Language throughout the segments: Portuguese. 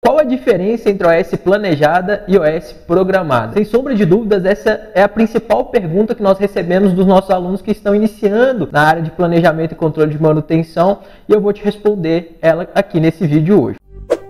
Qual a diferença entre OS planejada e OS programada? Sem sombra de dúvidas, essa é a principal pergunta que nós recebemos dos nossos alunos que estão iniciando na área de planejamento e controle de manutenção, e eu vou te responder ela aqui nesse vídeo hoje.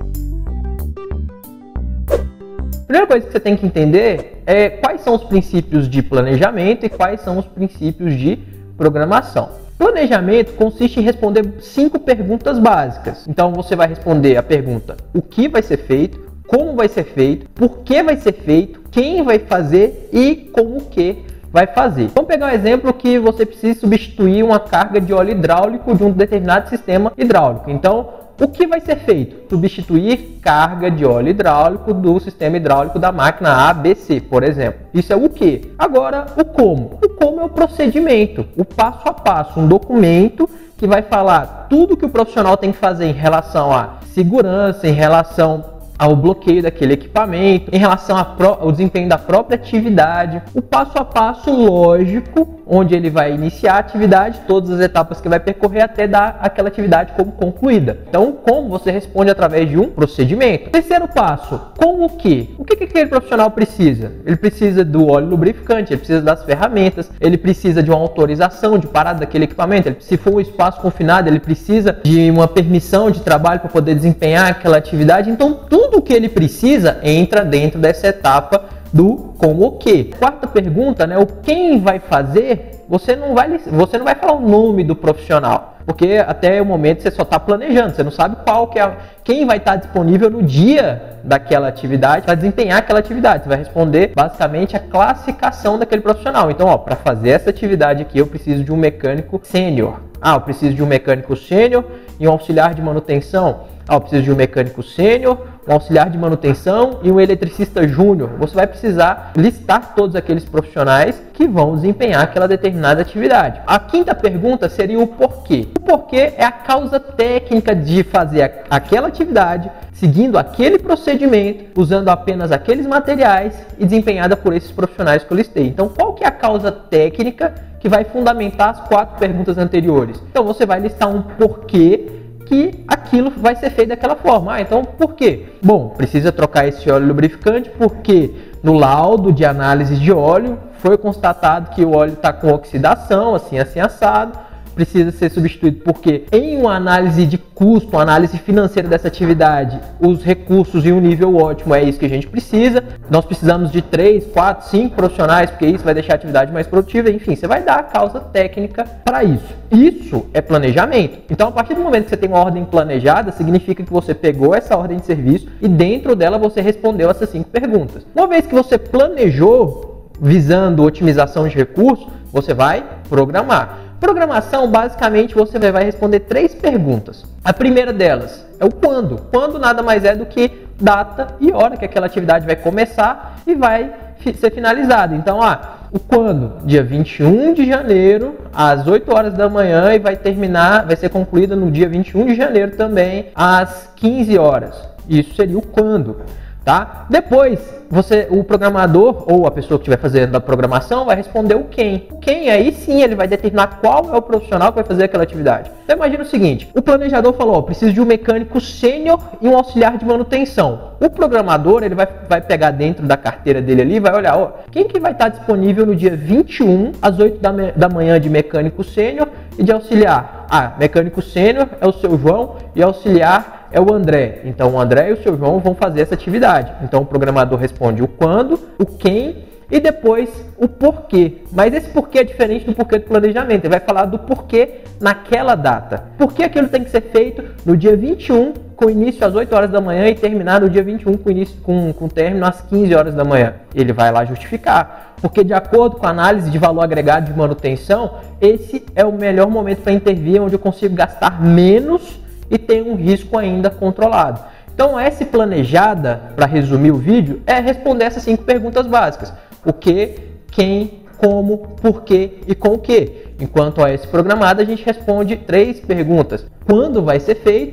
A primeira coisa que você tem que entender é quais são os princípios de planejamento e quais são os princípios de programação. Planejamento consiste em responder 5 perguntas básicas. Então você vai responder a pergunta: o que vai ser feito, como vai ser feito, por que vai ser feito, quem vai fazer e como que vai fazer. Vamos pegar um exemplo que você precisa substituir uma carga de óleo hidráulico de um determinado sistema hidráulico. Então, o que vai ser feito? Substituir carga de óleo hidráulico do sistema hidráulico da máquina ABC, por exemplo. Isso é o que? Agora, o como. O como é o procedimento, o passo a passo, um documento que vai falar tudo que o profissional tem que fazer em relação à segurança, em relação ao bloqueio daquele equipamento, em relação ao desempenho da própria atividade, o passo a passo lógico, onde ele vai iniciar a atividade, todas as etapas que vai percorrer até dar aquela atividade como concluída. Então, como você responde através de um procedimento. Terceiro passo, com o que? O que aquele profissional precisa? Ele precisa do óleo lubrificante, ele precisa das ferramentas, ele precisa de uma autorização de parada daquele equipamento, se for um espaço confinado, ele precisa de uma permissão de trabalho para poder desempenhar aquela atividade. Então, tudo o que ele precisa entra dentro dessa etapa do como o que. Quarta pergunta, né? O quem vai fazer, você não vai falar o nome do profissional, porque até o momento você só está planejando, você não sabe quem vai estar disponível no dia daquela atividade para desempenhar aquela atividade. Você vai responder basicamente a classificação daquele profissional. Então, para fazer essa atividade aqui eu preciso de um mecânico sênior. Eu preciso de um mecânico sênior e um auxiliar de manutenção. Eu preciso de um mecânico sênior, um auxiliar de manutenção e um eletricista júnior. Você vai precisar listar todos aqueles profissionais que vão desempenhar aquela determinada atividade. A quinta pergunta seria o porquê. O porquê é a causa técnica de fazer aquela atividade, seguindo aquele procedimento, usando apenas aqueles materiais e desempenhada por esses profissionais que eu listei. Então, qual que é a causa técnica que vai fundamentar as 4 perguntas anteriores? Então, você vai listar um porquê que aquilo vai ser feito daquela forma. Então, por quê? Bom, precisa trocar esse óleo lubrificante porque no laudo de análise de óleo foi constatado que o óleo está com oxidação, assim assado. Precisa ser substituído porque em uma análise de custo, uma análise financeira dessa atividade, os recursos e um nível ótimo é isso que a gente precisa. Nós precisamos de 3, 4, 5 profissionais, porque isso vai deixar a atividade mais produtiva. Enfim, você vai dar a causa técnica para isso. Isso é planejamento. Então, a partir do momento que você tem uma ordem planejada, significa que você pegou essa ordem de serviço e dentro dela você respondeu essas 5 perguntas. Uma vez que você planejou visando otimização de recursos, você vai programar. Programação, basicamente, você vai responder 3 perguntas. A primeira delas é o quando. Quando nada mais é do que data e hora que aquela atividade vai começar e vai ser finalizada. Então, o quando? Dia 21 de janeiro, às 8 horas da manhã e vai ser concluída no dia 21 de janeiro também, às 15 horas. Isso seria o quando. Tá? Depois, o programador ou a pessoa que estiver fazendo a programação vai responder o quem. O quem aí sim ele vai determinar qual é o profissional que vai fazer aquela atividade. Então imagina o seguinte, o planejador falou, preciso de um mecânico sênior e um auxiliar de manutenção. O programador ele vai pegar dentro da carteira dele ali e vai olhar, quem que vai estar disponível no dia 21 às 8 da manhã de mecânico sênior e de auxiliar. Mecânico sênior é o seu João e auxiliar é o André. Então o André e o seu João vão fazer essa atividade. Então o programador responde o quando, o quem e depois o porquê. Mas esse porquê é diferente do porquê do planejamento. Ele vai falar do porquê naquela data. Por que aquilo tem que ser feito no dia 21, com início às 8 horas da manhã e terminar no dia 21 com término às 15 horas da manhã. Ele vai lá justificar. Porque de acordo com a análise de valor agregado de manutenção, esse é o melhor momento para intervir, onde eu consigo gastar menos e ter um risco ainda controlado. Então, essa planejada, para resumir o vídeo, é responder essas 5 perguntas básicas. O que, quem, como, porquê e com o que. Enquanto a esse programada, a gente responde 3 perguntas. Quando vai ser feito,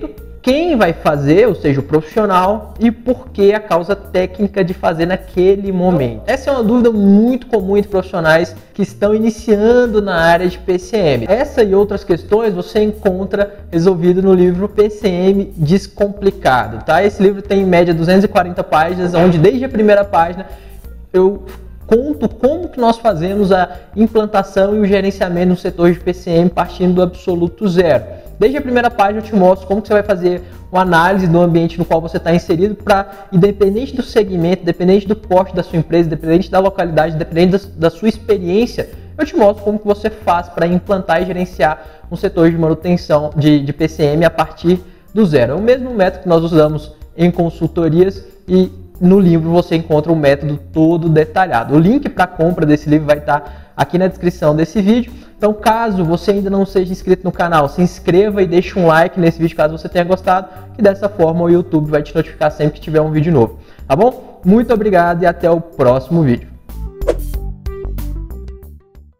quem vai fazer, ou seja, o profissional, e por que a causa técnica de fazer naquele momento. Essa é uma dúvida muito comum entre profissionais que estão iniciando na área de PCM. Essa e outras questões você encontra resolvido no livro PCM Descomplicado, tá? Esse livro tem em média 240 páginas, onde desde a primeira página eu conto como que nós fazemos a implantação e o gerenciamento no setor de PCM partindo do absoluto zero. Desde a primeira página eu te mostro como que você vai fazer uma análise do ambiente no qual você está inserido para, independente do segmento, independente do porte da sua empresa, independente da localidade, independente da sua experiência, eu te mostro como que você faz para implantar e gerenciar um setor de manutenção de PCM a partir do zero. É o mesmo método que nós usamos em consultorias e no livro você encontra o método todo detalhado. O link para a compra desse livro vai estar aqui na descrição desse vídeo. Então, caso você ainda não seja inscrito no canal, se inscreva e deixe um like nesse vídeo caso você tenha gostado, que dessa forma o YouTube vai te notificar sempre que tiver um vídeo novo. Tá bom? Muito obrigado e até o próximo vídeo.